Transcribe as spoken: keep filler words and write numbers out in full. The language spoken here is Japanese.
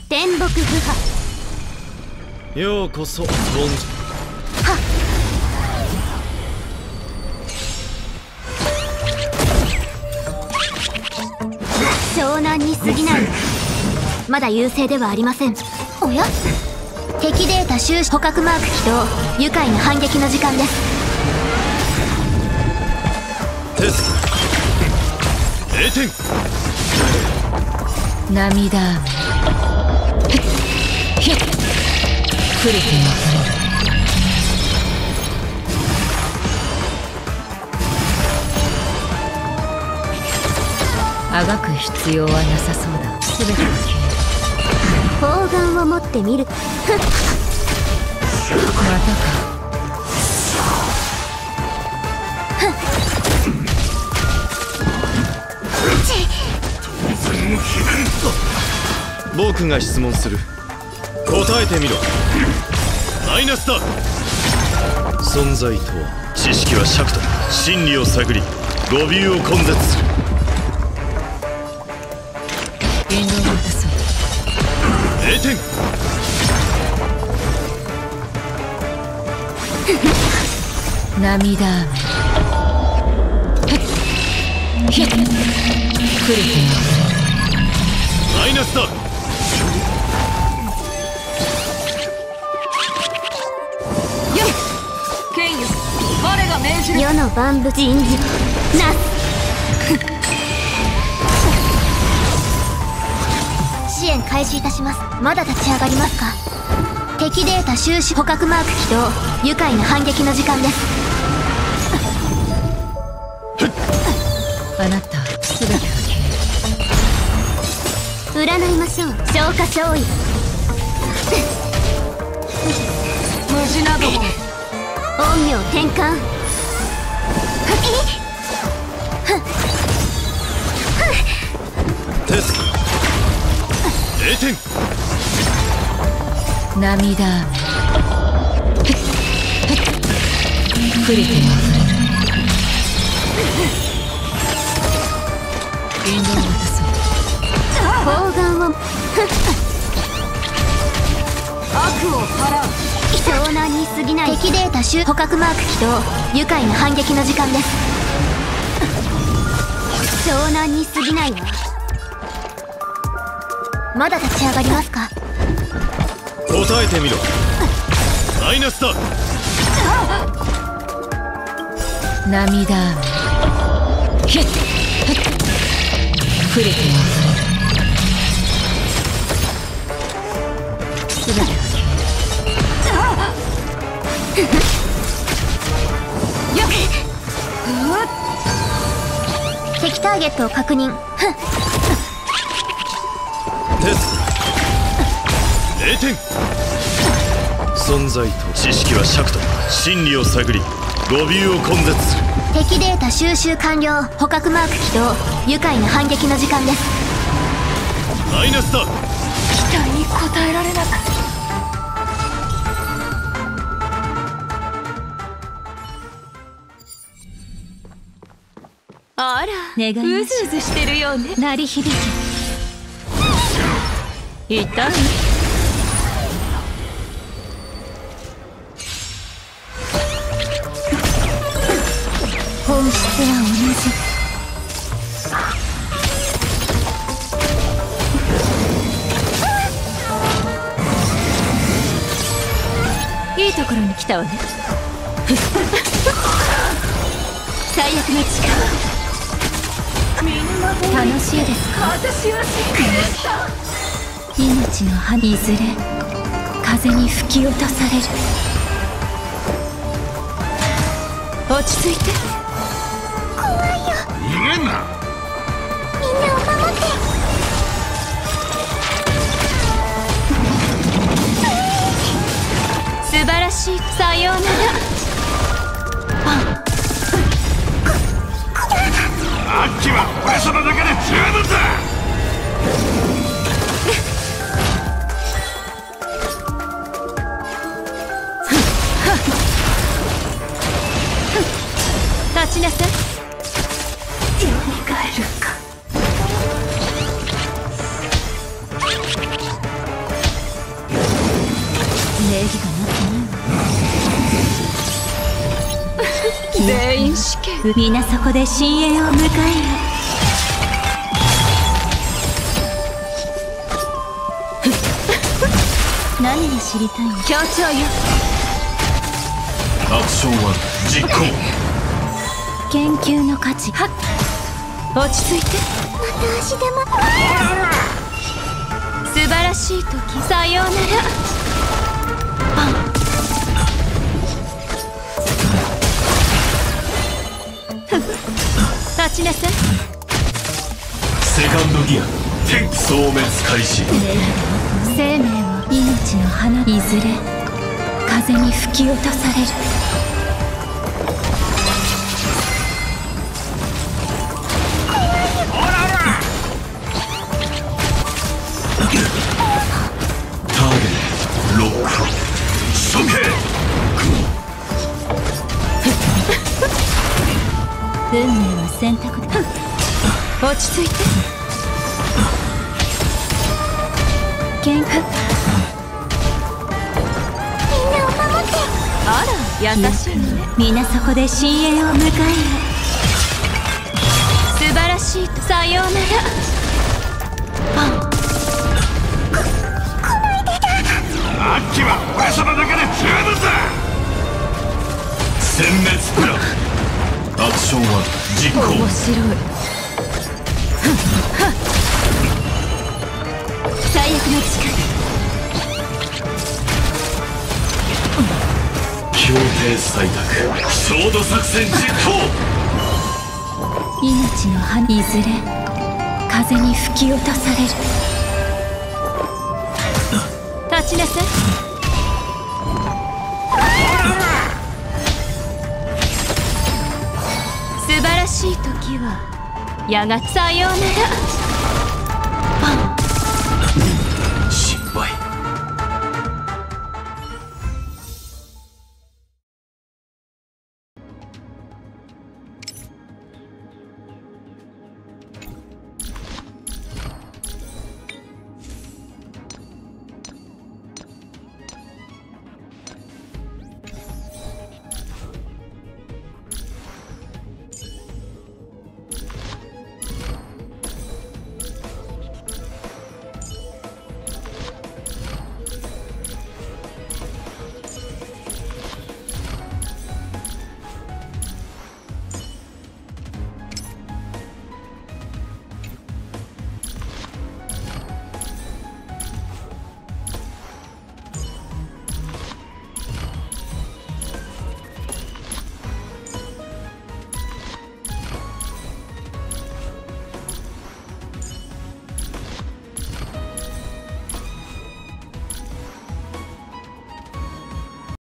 天木不破。 ようこそ凡人。 はっ。湘南に過ぎない。まだ優勢ではありません。おや、敵データ収捕獲マーク起動。愉快な反撃の時間です。 テストれいてん。 涙雨ひっ触れてません。あがく必要はなさそうだ。全てが消砲丸を持ってみる。 える。またか。 僕が質問する。答えてみろ。マイナスだ。存在とは知識は尺と真理を探り語尾を根絶する。 言動を渡そう。 れいてん。 涙雨ひっ触れてません。 マイナスだ。 剣よ、我が命じる。 世の万物人事なす。支援開始いたします。まだ立ち上がりますか。敵データ収集捕獲マーク起動。愉快な反撃の時間です。 あなた全てが消える。 占いましょう。消化勝利。 無事なども陰陽転換。 テストれいてん。 涙雨触れてません。言動を渡そう。 砲丸を悪を払う。 湘南に過ぎない。敵データ収捕獲マーク起動。愉快な反撃の時間です。湘南に過ぎないわ。まだ立ち上がりますか。 答えてみろ。マイナスだ。 涙雨ひっ触れてません。全てが消える。よっ敵ターゲットを確認。 テストれいてん。存在と知識は尺と真理を探り語尾を根絶する。 敵データ収集完了。捕獲マーク起動。愉快な反撃の時間です。 マイナスだ。 期待に応えられなかった。 あら、 願いましょう。 うずうずしてるようね。 鳴り響け。 痛い。 本質は同じ。 いいところに来たわね。最悪の力。 楽しいですか。 私は知ってた。 命の葉にいずれ風に吹き落とされる。 落ち着いて。 怖いよ。 逃げんな。 みんなを守って。 素晴らしい。さようなら。 あっちは俺様だけで十分だ。 立ちなさい。 せん。皆そこで深淵を迎えよ。何が知りたいの？ 協調よ。 アクションは実行。 研究の価値。 はっ、落ち着いて。 私でも素晴らしい時、さようなら。立ちなさい。 セカンドギア天気消滅開始。 生命は命の花。いずれ風に吹き落とされる。 ターゲットロック処刑。 運命は選択だ。 落ち着いて。 喧嘩。 みんなを守って。 あら、優しいのね。 皆そこで深淵を迎えよ。 素晴らしいと、さようなら。 アッキは俺様だけで十分だ。殲滅プラン。アクションは実行。 面白い。最悪の力。 協定採択。焦土作戦実行。 命の花。いずれ風に吹き落とされる。 立ちなさい。素晴らしい時はやがてさようなら。